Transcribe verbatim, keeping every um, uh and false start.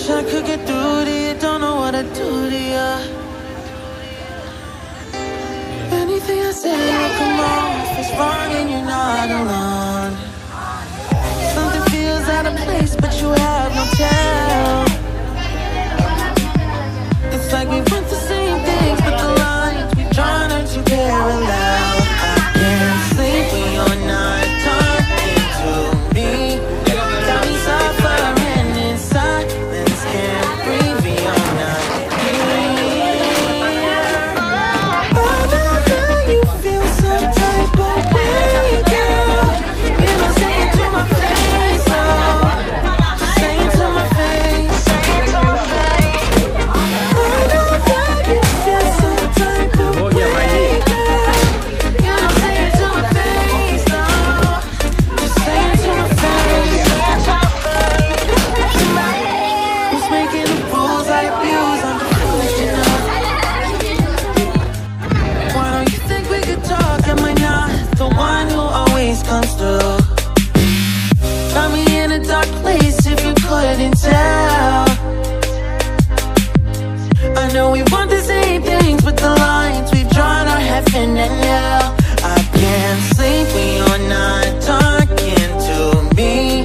Wish I could get through to you, don't know what I do to you. Anything I say will come off as wrong and you're not alone. Something feels out of place but you have no tell. It's like we want the same things but the lines we've drawn are too parallel. I can't sleep when you're not talking to me. Got me suffering in silence, can't breathe when you're not here. I know that you feel some type of way, girl. You don't say it to my face, oh. Say it to my face. I know that you feel some type of way, girl. You don't say it to my face, oh. Just say it to my face. Who's making the rules I abuse? I'm foolish enough. Why don't you think we could talk? Am I not the one who always comes through? Got me in a dark place if you couldn't tell. I know we want the same things but the lines we've drawn are heaven and hell. I can't sleep when you're not talking to me.